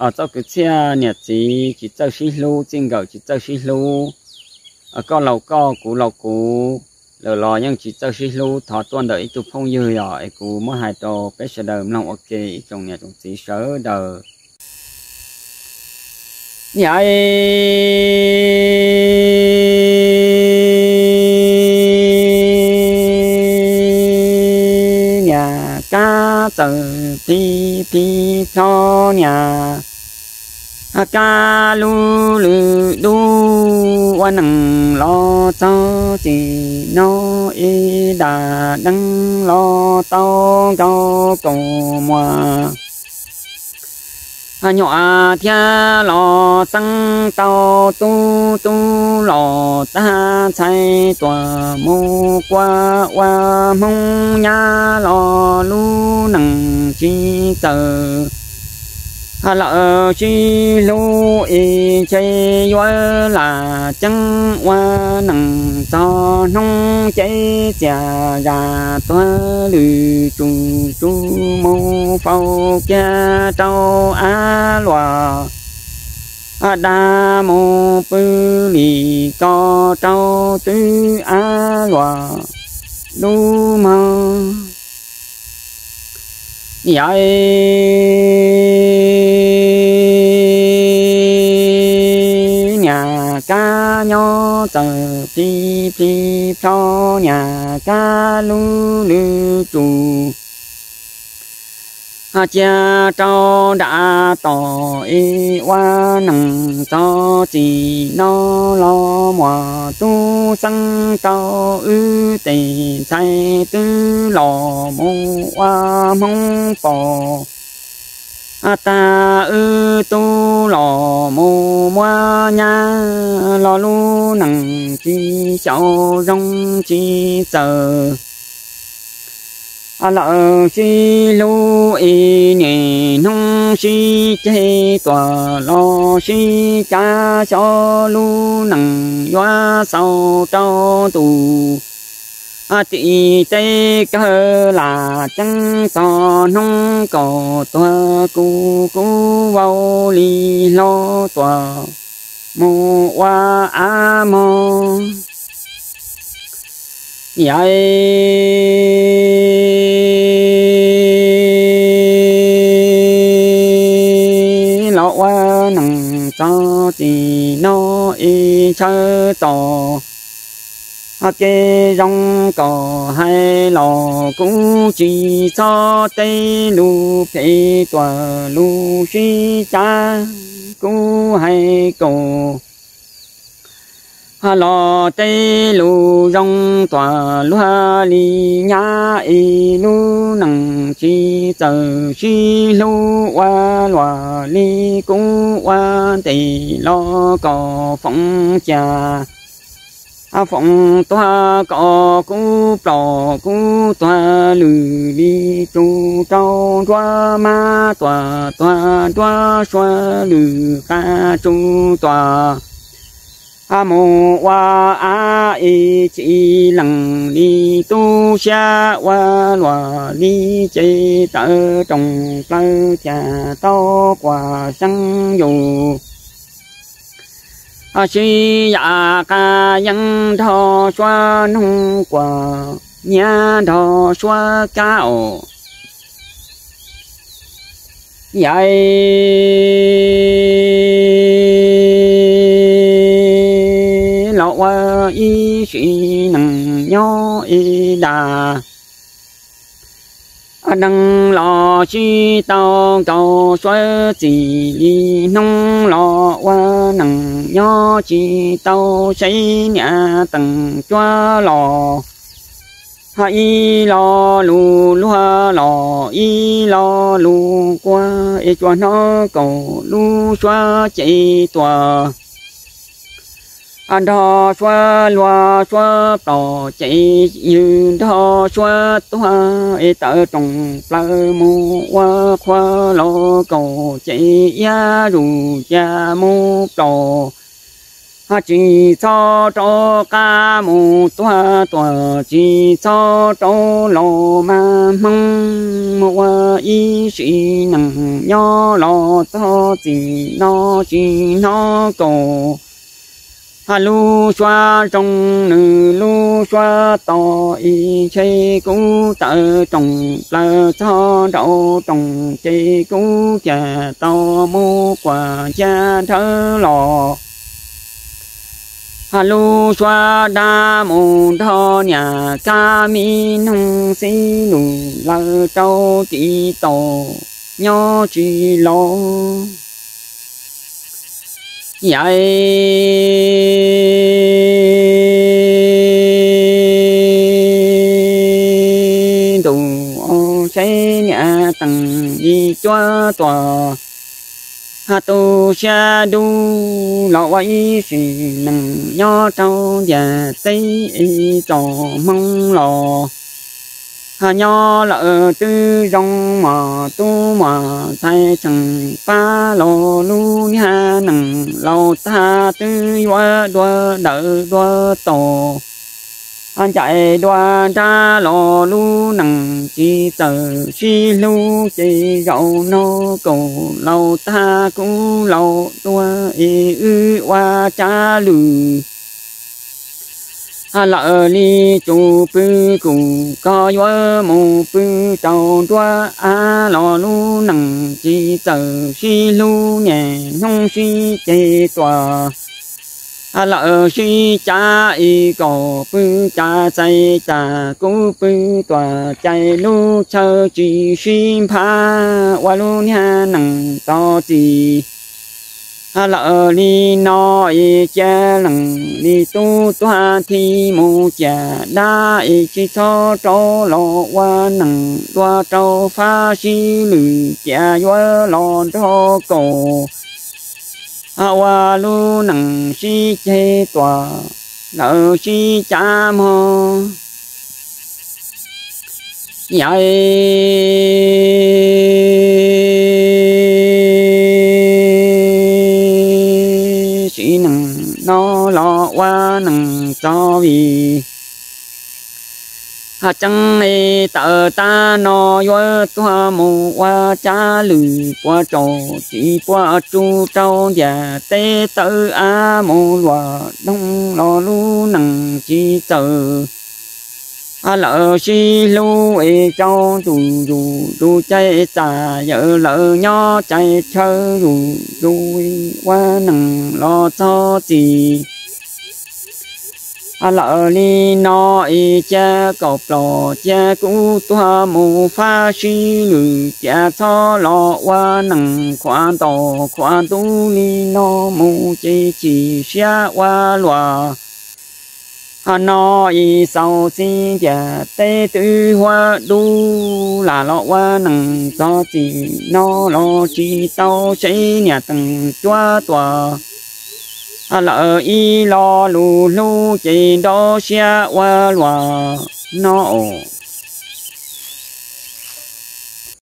ở trong cái xe nhà chỉ cho xí lu trên cầu chỉ cho xí lu ở có lầu cũ lờ lò nhưng chỉ cho xí lu thọ tuần đợi chụp phong dư rồi cũ mới hai trò bé sẽ đợi lòng ok trong nhà trong chỉ sớ đờ nhảy nhà cá từ pi cho nhà ca lu lu quan nằng lo cho chỉ nó y đà đăng lo tao cho cầu mùa nhỏ thia lo tăng tao tu lo ta chạy tòa mô qua mông nha lo lu nằng chi tờ lợ chi lu y chơi hoa là chân hoa nằng cho nông cháy chà ra toa lư chu mô phao kia trâu á loa đa mô bư lì co trâu tư á loa lu mơ vậy nhà cá nhỏ tờ pi cho nhà cá lu chu cha trâu đã tỏ y hoa nằng cho chỉ nó lo mò tu sân trâu ư tì say tư lò mô hoa mông bò ta ư tu lò mô hoa nha lo lu nằng chi cháu rong chi giờ lợ chi lu y nhẹ nông si chê tòa lo si cha cho lu nằng hoa sau trao tù chị tê cơ là chân to nông cổ tòa cu vào li lo tòa mô hoa á mô vậy lo hoa nằng cho chị nó y chơ tò kê rong cò hay lò cũng chỉ cho tây lu phê tòa lu suy cha cũng hay cổ lò tây lu rong tòa lu ha li nhá y lu nằng chi giờ suy lu qua lòa li cũng qua tây lo cò phong trà phong toa cỏ cú plò cú toa lư đi chu trâu toa ma toa xoa lư ca chu toa mô hoa a y chỉ lằng đi tu xa hoa loa đi chơi tơ trồng tơ trà to quả săng dù suy dạ ca dân thọ xoa nông quả nhà thọ xoa cao vậy lọ qua y suy nằng nhỏ y đà đăng lò chi tao cầu xoay chỉ nông lò qua nằng nhỏ chi tao xây nhà tầng choa lò y lò lù lúa lò y lò lù qua y choa nó cầu lù xoa chỉ tòa đò xoa loa xoa tỏ chạy như đò xoa toa e tờ trồng plơ mu qua khoa lo cầu chạy ya rù cha mu tò chỉ cho ca mù tua tua chỉ cho lò mà mong một ý sĩ năng nhỏ lò cho chỉ nó cổ lu xoa trong nữ lu xoa to y chơi cú tự trồng lơ cho đậu trồng chơi cú chè to mua quả cha thơ lò lu xoa đa mù thọ nhà ca mi nông xí lù lơ trâu chỉ tổ nhỏ chỉ lo vậy đủ xây nhà tầng đi cho tòa tu xa đu lọ quay xì nằng nhỏ trâu và tây trò mong lò nhỏ lợ tư rong mà tu mà thay chẳng pa lò lu nha nằng lâu ta tư qua đua đỡ đua tổ chạy đua ra lò lu nằng chỉ tờ chi lu chỉ rậu nô cổ lâu ta cũng lâu đua ư qua cha lù lợ li chu pư cùng có gió mù pư trâu đua lò lu nằng chỉ tờ chi lu nhẹ nông chi chê tòa lợ chi cha y cổ pư cha chạy cha cú pư tòa chạy lu chờ chỉ xin pha qua lu nha nằng to chỉ lợ li no y cha nằng li tu toa thi mu cha đa y chi cho trâu lọ qua nằng toa trâu pha si lử cha yo lọ trâu cổ hoa lu nằng si chê tòa lợ si cha mô vậy si nằng nó lọ qua nằng cho vì chẳng này tờ ta nó yo tua mù qua cha lử qua trò chỉ qua chu trâu và tê tơ mù loa đông lò lu nằng chi tờ lợ si lu châu dù chạy trả vợ lợ nhỏ chạy chơi dù qua nằng lo cho gì lợ li no y cha cọp lò cha cú tua mù pha si lử cha cho lò qua nằng khoan tổ khoan tu li no mù chỉ xa qua loa no y sau si cha tê tư hoa đu là lọ qua nằng cho chỉ no lo chỉ tao xây nhà tầng choa tòa lợ y lo lu lu chỉ đó xe qua loa nó